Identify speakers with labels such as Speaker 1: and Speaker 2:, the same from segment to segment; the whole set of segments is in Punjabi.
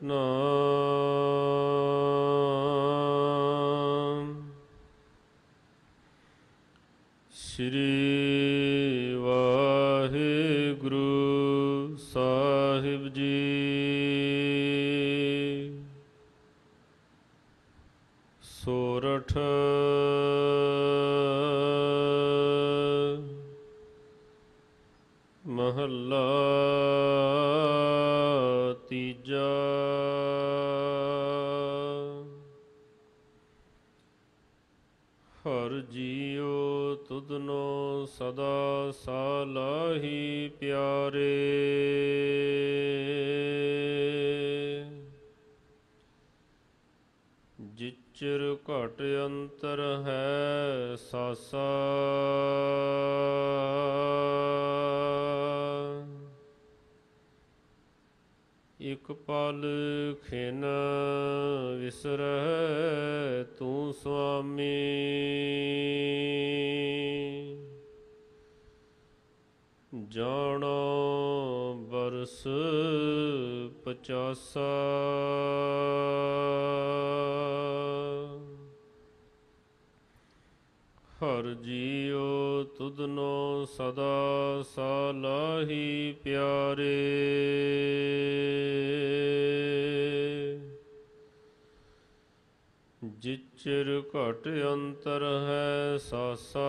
Speaker 1: ਸਤਨਾਮ ਸ੍ਰੀ ਵਾਹਿਗੁਰੂ ਸਾਹਿਬ ਜੀ। ਸੋਰਠ ਮਹੱਲਾ ਤੀਜਾ। ਹਰ ਜੀਉ ਤੁਧਨੋ ਸਦਾ ਸਾਲਾਹੀ ਪਿਆਰੇ। ਜਿਚਰ ਘਟ ਅੰਤਰ ਹੈ ਸਾਸਾ। ਇਕ ਪਲ ਖਿਨ ਵਿਸਰਹਿ ਤੂੰ ਸੁਆਮੀ। ਜਾਣੋ ਬਰਸ 50। ਹਰ ਜੀਉ ਤੁਧਨੋ ਸਦਾ ਸਾਲਾਹੀ ਪਿਆਰੇ। ਜਿਚਰ ਘਟ ਅੰਤਰ ਹੈ ਸਾਸਾ।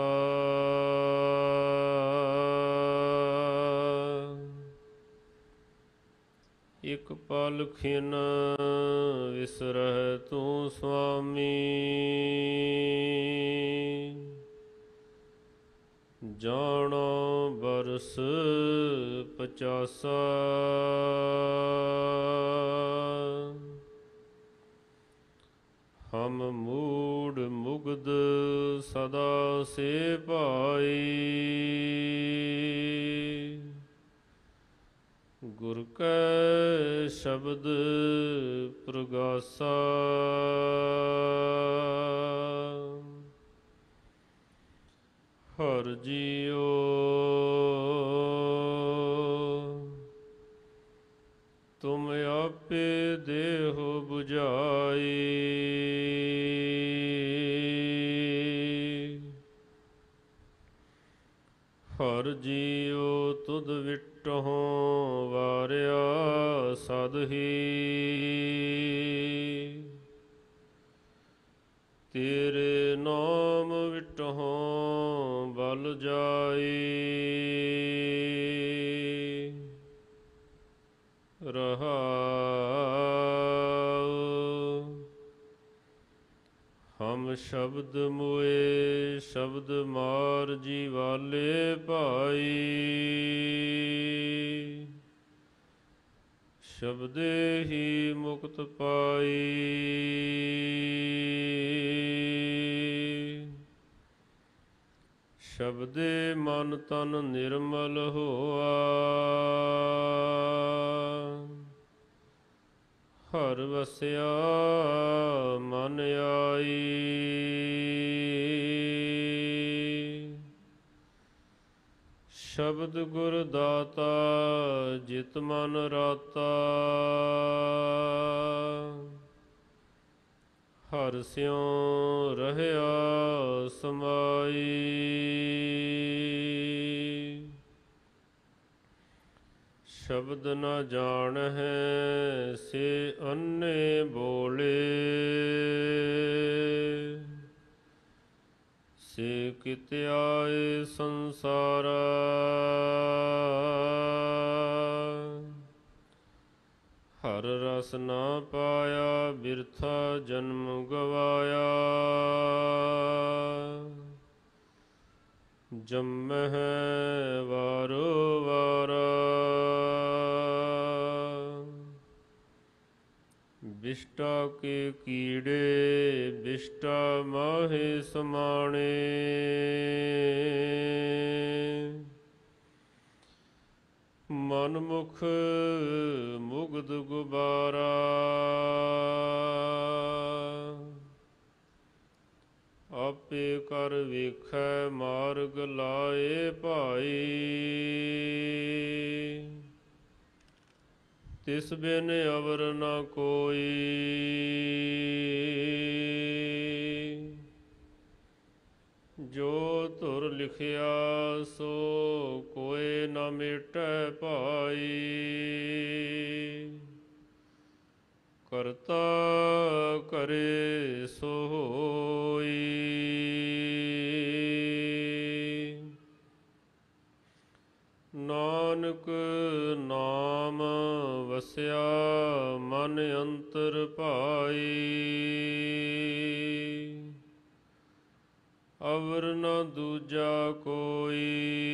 Speaker 1: ਇਕ ਪਲ ਖਿਨ ਵਿਸਰਹਿ ਤੂੰ ਸੁਆਮੀ। ਜਾਣੋ ਬਰਸ 50। ਹਮ ਮੂੜ ਮੁਗਧ ਸਦਾ ਸੇ ਭਾਈ। ਗੁਰ ਕੈ ਸ਼ਬਦ ਪ੍ਰਗਾਸਾ। ਹਰ ਜੀਉ ਤੁਮ ਆਪੇ ਦੇਹੁ ਬੁਝਾਈ। ਹਰ ਜੀਉ ਤੁਧ ਵਿਟਹੁ ਵਾਰਿਆ ਸਦ ਹੀ। ਤੇਰੇ ਨਾਮ ਵਿਟਹੁ ਬਲ ਜਾਈ। ਰਹਾਉ ਹਮ ਸ਼ਬਦ ਮੁਏ ਸ਼ਬਦ ਮਾਰ ਜੀਵਾਲੇ ਭਾਈ। ਸ਼ਬਦੇ ਹੀ ਮੁਕਤ ਪਾਈ। ਸ਼ਬਦੇ ਮਨ ਤਨ ਨਿਰਮਲ ਹੋਆ। ਹਰ ਵਸਿਆ ਮਨ ਆਈ। ਸ਼ਬਦ ਗੁਰ ਦਾਤਾ ਜਿਤ ਮਨ ਰਾਤਾ। ਹਰ ਸਿਉ ਰਹਿਆ ਸਮਾਈ। ਸ਼ਬਦ ਨ ਜਾਣਹਿ ਸੇ ਅੰਨੇ ਬੋਲੇ। ਸੇ ਕਿਤ ਆਏ ਸੰਸਾਰਾ। ਹਰ ਰਸ ਨਾ ਪਾਇਆ ਬਿਰਥਾ ਜਨਮ ਗਵਾਇਆ। ਜੰਮਹਿ ਵਾਰੋ ਵਾਰਾ। ਬਿਸ਼ਟਾ ਕੇ ਕੀੜੇ ਬਿਸ਼ਟਾ ਮਾਹੇ ਸਮਾਣੇ। ਮਨ ਮੁਖ ਮੁਗਧ ਗੁਬਾਰਾ। ਆਪੇ ਕਰ ਵੇਖੈ ਮਾਰਗ ਲਾਏ ਭਾਈ। ਤਿਸ ਬਿਨ ਅਵਰ ਨ ਕੋਈ। ਜੋ ਧੁਰ ਲਿਖਿਆ ਸੋ ਕੋਇ ਨ ਮਿਟੈ ਭਾਈ। ਕਰਤਾ ਕਰੇ ਸੋ ਹੋਈ। ਨਾਨਕ ਨਾਮ ਵਸਿਆ ਮਨ ਅੰਤਰ ਭਾਈ। ਅਵਰ ਨ ਦੂਜਾ ਕੋਈ।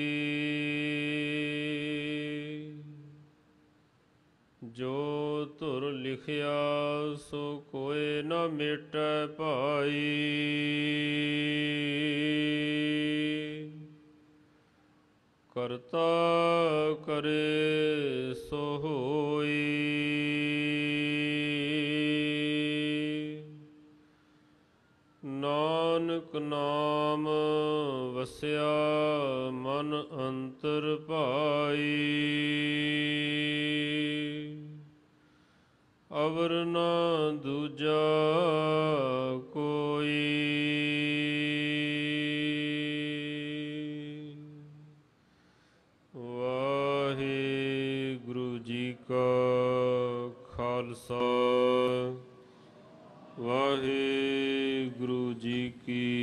Speaker 1: ਜੋ ਧੁਰ ਲਿਖਿਆ ਸੋ ਕੋਇ ਨ ਮਿਟੈ ਭਾਈ। ਕਰਤਾ ਕਰੇ ਸੋ ਹੋਈ। ਨਾਨਕ ਨਾਮ ਵਸਿਆ ਮਨ ਅੰਤਰ ਭਾਈ। ਅਵਰ ਨ ਦੂਜਾ ਕੋਈ। ਵਾਹਿਗੁਰੂ ਜੀ ਕਾ ਖਾਲਸਾ ਵਾਹਿਗੁਰੂ ਜੀ ਕੀ